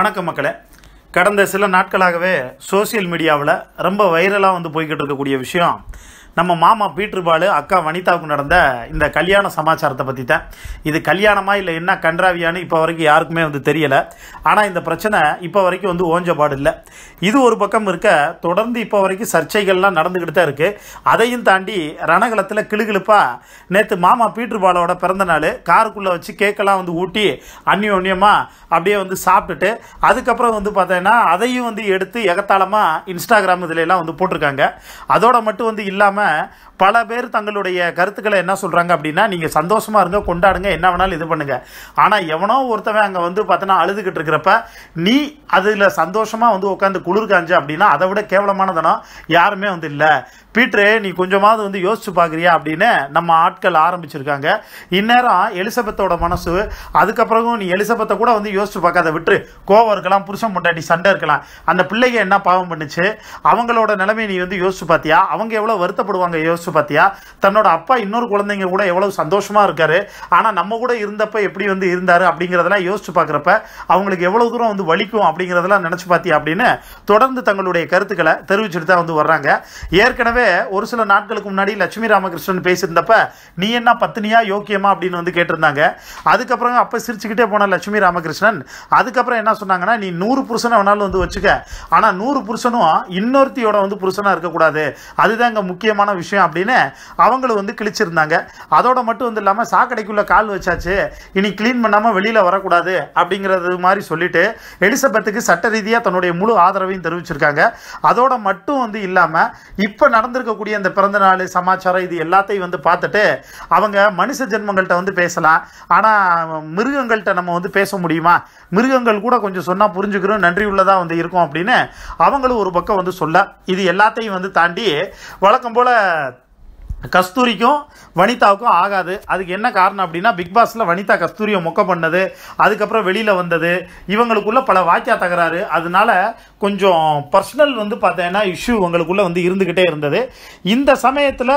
வணக்கம் மக்களே. கடந்த சில நாட்களாகவே சோசியல் மீடியாவில் ரொம்ப வைரலாக போய்கிட்டு இருக்கக்கூடிய விஷயம் நம்ம மாமா பீட்டர் பாலு அக்கா வனிதாவுக்கு நடந்த இந்த கல்யாண சமாச்சாரத்தை பற்றி தான். இது கல்யாணமா இல்லை என்ன கன்றாவியான்னு இப்போ வரைக்கும் யாருக்குமே தெரியலை. ஆனால் இந்த பிரச்சனை இப்போ வரைக்கும் ஓஞ்சபாடு இல்லை. இது ஒரு பக்கம் இருக்க, தொடர்ந்து இப்போ வரைக்கும் சர்ச்சைகள்லாம் நடந்துக்கிட்டு தான் இருக்குது. அதையும் தாண்டி ரணகலத்தில் கிளுகிழுப்பாக நேற்று மாமா பீட்டர் பாலோட பிறந்த நாள் காருக்குள்ளே வச்சு கேக்கெல்லாம் ஊட்டி அந்யோன்யமாக அப்படியே சாப்பிட்டுட்டு அதுக்கப்புறம் பார்த்தீங்கன்னா அதையும் எடுத்து எகத்தாளமாக இன்ஸ்டாகிராம் இதிலெல்லாம் போட்டிருக்காங்க. அதோட மட்டும் இல்லாமல் பல பேர் தங்களுடைய கருத்துக்களை என்ன சொல்கிறாங்க அப்படின்னா, நீங்கள் சந்தோஷமாக இருங்க, கொண்டாடுங்க, என்ன வேணாலும் இது பண்ணுங்க. ஆனால் எவனோ ஒருத்தவன் அங்கே பார்த்தீங்கன்னா அழுதுகிட்டு இருக்கிறப்ப நீ அதில் சந்தோஷமாக உட்காந்து குளிர் காஞ்ச அப்படின்னா அதை விட கேவலமானதனம் யாருமே இல்லை. பீட்ரு, நீ கொஞ்சமாவது யோசிச்சு பார்க்குறியா அப்படின்னு நம்ம ஆட்கள் ஆரம்பிச்சிருக்காங்க. இந்நேரம் எலிசபெத்தோட மனசு அதுக்கப்புறம் நீ எலிசபெத்தை கூட யோசிச்சு பார்க்காத, விட்டு கோவம் இருக்கலாம், புருஷன் பொண்டாட்டி சண்டை இருக்கலாம், அந்த பிள்ளைங்க என்ன பாவம் பண்ணுச்சு, அவங்களோட நிலைமை நீ யோசிச்சு பார்த்தியா, அவங்க எவ்வளோ வருத்தப்படுவாங்க யோசிச்சு பார்த்தியா, தன்னோட அப்பா இன்னொரு குழந்தைங்க கூட எவ்வளவு சந்தோஷமா இருக்காரு, ஆனால் நம்ம கூட இருந்தப்ப எப்படி இருந்தாரு அப்படிங்கிறதெல்லாம் யோசிச்சு பார்க்குறப்ப அவங்களுக்கு எவ்வளவு தூரம் வலிக்கும் அப்படிங்கிறதெல்லாம் நினைச்சு பார்த்தியா அப்படின்னு தொடர்ந்து தங்களுடைய கருத்துக்களை தெரிவிச்சுட்டு தான் வர்றாங்க. ஏற்கனவே ஒரு சில நாட்களுக்கு முன்னாடி லட்சுமி ராமகிருஷ்ணன் பேசியிருந்தப்ப நீ என்ன பத்தினியா யோக்கியமா அப்படின்னு கேட்டிருந்தாங்க. அதுக்கப்புறம் அப்ப சிரிச்சுக்கிட்டே போன லட்சுமி ராமகிருஷ்ணன் அதுக்கப்புறம் என்ன சொன்னாங்கன்னா, நீ 100 புருஷனை வேணாலும் வச்சுக்க, ஆனா 100 புருஷனும் இன்னொருத்தியோட புருஷனா இருக்கக்கூடாது, அதுதான் இங்க முக்கியமான விஷயம் அப்படின்னு அவங்களும் கிழிச்சிருந்தாங்க. அதோட மட்டும் இல்லாம சாக்கடைக்குள்ள கால் வச்சாச்சு, இனி கிளீன் பண்ணாம வெளியில வரக்கூடாது அப்படிங்கிறது மாதிரி சொல்லிட்டு எலிசபெத்துக்கு சட்ட ரீதியா தன்னுடைய முழு ஆதரவையும் தெரிவிச்சிருக்காங்க. அதோட மட்டும் இல்லாம இப்ப நடந்திருக்கக்கூடிய அந்த பிறந்த நாள் சமாச்சாரம் இது எல்லாத்தையும் பார்த்துட்டு அவங்க மனுஷ ஜென்மங்கள்ட்ட பேசலாம், ஆனா மிருகங்கள்ட்ட நம்ம பேச முடியுமா, மிருகங்கள் கூட கொஞ்சம் சொன்னா புரிஞ்சுக்கிறோம், நன்றி உள்ளதா இருக்கும் அப்படின்னு அவங்களும் ஒரு பக்கம் சொல்ல, இது எல்லாத்தையும் தாண்டி வழக்கம் போல கஸ்தூரிக்கும் வனிதாவுக்கும் ஆகாது. அதுக்கு என்ன காரணம் அப்படின்னா, பிக் பாஸ்ல வனிதா கஸ்தூரியை மொக்க பண்ணது, அதுக்கப்புறம் வெளியில வந்தது, இவங்களுக்குள்ள பல வாக்கியா தகராறு, அதனால கொஞ்சம் பர்சனல் பார்த்தீங்கன்னா இஷ்யூ உங்களுக்குள்ள இருந்துகிட்டே இருந்தது. இந்த சமயத்தில்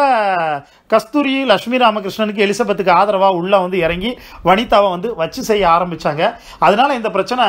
கஸ்தூரி லட்சுமி ராமகிருஷ்ணனுக்கு எலிசபெத்துக்கு ஆதரவாக உள்ள இறங்கி வனிதாவை வச்சு செய்ய ஆரம்பிச்சாங்க. அதனால இந்த பிரச்சனை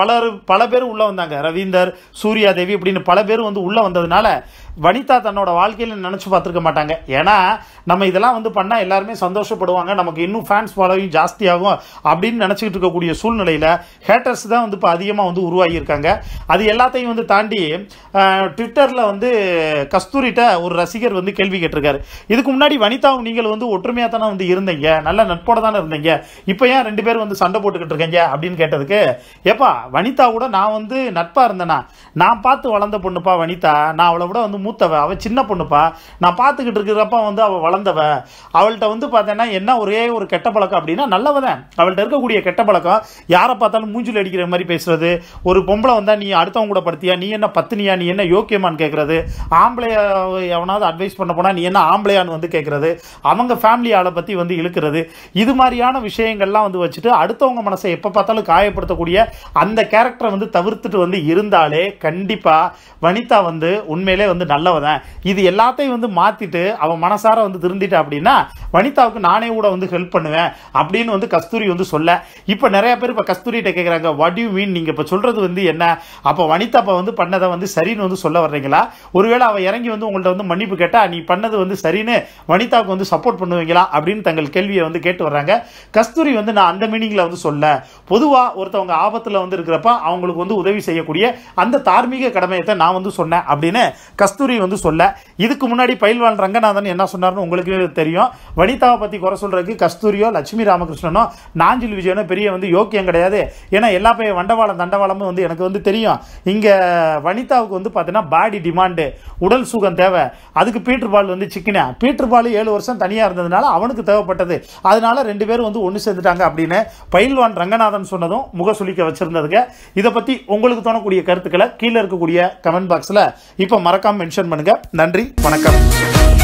பல பேர் உள்ள வந்தாங்க. ரவீந்தர், சூர்யா தேவி இப்படின்னு பல பேர் உள்ள வந்ததுனால வனிதா தன்னோட வாழ்க்கையில் நினைச்சு பார்த்துருக்க மாட்டாங்க. ஏன்னா நம்ம இதெல்லாம் பண்ணா எல்லாருமே சந்தோஷப்படுவாங்க, நமக்கு இன்னும் ஃபேன்ஸ் ஃபாலோவிங் ஜாஸ்தியாகும் அப்படின்னு நினைச்சுக்கிட்டு இருக்கக்கூடிய சூழ்நிலையில ஹேட்டர்ஸ் தான் இப்போ அதிகமாக உருவாகி இருக்காங்க. அது எல்லாத்தையும் தாண்டி ட்விட்டர்ல கஸ்தூரிட்ட ஒரு ரசிகர் கேள்வி கேட்டிருக்காரு, இதுக்கு முன்னாடி வனிதாவும் நீங்கள் ஒற்றுமையா தானே இருந்தீங்க, நல்ல நட்போட தானே இருந்தீங்க, இப்போ ஏன் 2 பேர் சண்டை போட்டுக்கிட்டு இருக்கீங்க அப்படின்னு கேட்டதுக்கு, ஏப்பா வனிதா கூட நான் நட்பா இருந்தேனா, நான் பார்த்து வளர்ந்த பொண்ணுப்பா வனிதா, நான் அவளை விட மூத்தவ, அவ சின்ன பொண்ணுப்பா, நான் பார்த்துக்கிட்டு இருக்கிறப்ப அவ வளர்ந்தவ, அவள்கிட்ட பார்த்தேன்னா என்ன ஒரே ஒரு கெட்ட பழக்கம் அப்படின்னா நல்லவதான், அவள்கிட்ட இருக்கக்கூடிய கெட்ட பழக்கம் யாரை பார்த்தாலும் மூஞ்சில் அடிக்கிற மாதிரி பேசுறது, ஒரு பொம்பளை வந்தா நீ அடுத்தவங்க கூட படுத்தியா, நீ என்ன பத்தினியா, நீ என்ன யோக்கியமான்னு கேட்கறது, ஆம்பளைய எவனாவது அட்வைஸ் பண்ண போனா நீ என்ன ஆம்பளையான்னு கேட்கறது, அவங்க ஃபேமிலி ஆளை பத்தி இழுக்கிறது, இது மாதிரியான விஷயங்கள்லாம் வச்சுட்டு அடுத்தவங்க மனசை எப்ப பார்த்தாலும் காயப்படுத்தக்கூடிய அந்த கேரக்டரை தவிர்த்துட்டு இருந்தாலே கண்டிப்பா வனிதா உண்மையிலே நல்லவதான். இது எல்லாத்தையும் மாத்திட்டு அவன் மனசார திருந்திட்டா அப்படின்னா வனிதாவுக்கு நானே கூட ஹெல்ப் பண்ணுவேன் அப்படின்னு கஸ்தூரி சொல்ல, இப்ப நிறைய பேர் இப்ப கஸ்தூரிட்ட கேக்குறாங்க, வாட் யூ மீன், நீங்க இப்ப சொல்றது என்ன, அப்ப வனிதா பண்ணதை சரின்னு சொல்ல வர்றீங்களா, ஒருவேளை அவ இறங்கி உங்கள்ட்ட மன்னிப்பு கேட்டா நீ பண்ணது சரின்னு வனிதாவுக்கு சப்போர்ட் பண்ணுவீங்களா அப்படின்னு தங்கள் கேள்வியை கேட்டு வர்றாங்க. கஸ்தூரி நான் அந்த மீனிங்ல சொல்ல, பொதுவா ஒருத்தவங்க ஆபத்துல இருக்கிறப்ப அவங்களுக்கு உதவி செய்யக்கூடிய அந்த தார்மீக கடமையத்தை நான் சொன்னேன் அப்படின்னு கஸ்தூரி சொல்ல. இதுக்கு முன்னாடி பயில்வான் ரங்கநாதன் என்ன சொன்னார்னு உங்களுக்கு தெரியும். வனிதாவை பத்தி குறை சொல்றதுக்கு கஸ்தூரியோ லட்சுமி ராமகிருஷ்ணனோ நாஞ்சில் விஜயனோ பெரிய யோக்கியம் கிடையாது. ஏன்னா எல்லா பையன் வண்டவாளம் தண்டவாளமும் எனக்கு தெரியும். இங்க வனிதாவுக்கு பார்த்தீங்கன்னா பாடி டிமாண்டு, உடல் சுகம் தேவை, அதுக்கு பீட்டர் பால் சிக்கின, பீட்டர் பால் 7 வருஷம் தனியா இருந்ததுனால அவனுக்கு தேவைப்பட்டது, அதனால 2 பேரும் ஒன்று சேர்ந்துட்டாங்க அப்படின்னு பயில்வான் ரங்கநாதன் சொன்னதும் முகசுளிக்க வச்சிருந்ததுங்க. இதை பத்தி உங்களுக்கு தோணக்கூடிய கருத்துக்களை கீழே இருக்கக்கூடிய கமெண்ட் பாக்ஸ்ல இப்ப மறக்காம மென்ஷன் பண்ணுங்க. நன்றி, வணக்கம்.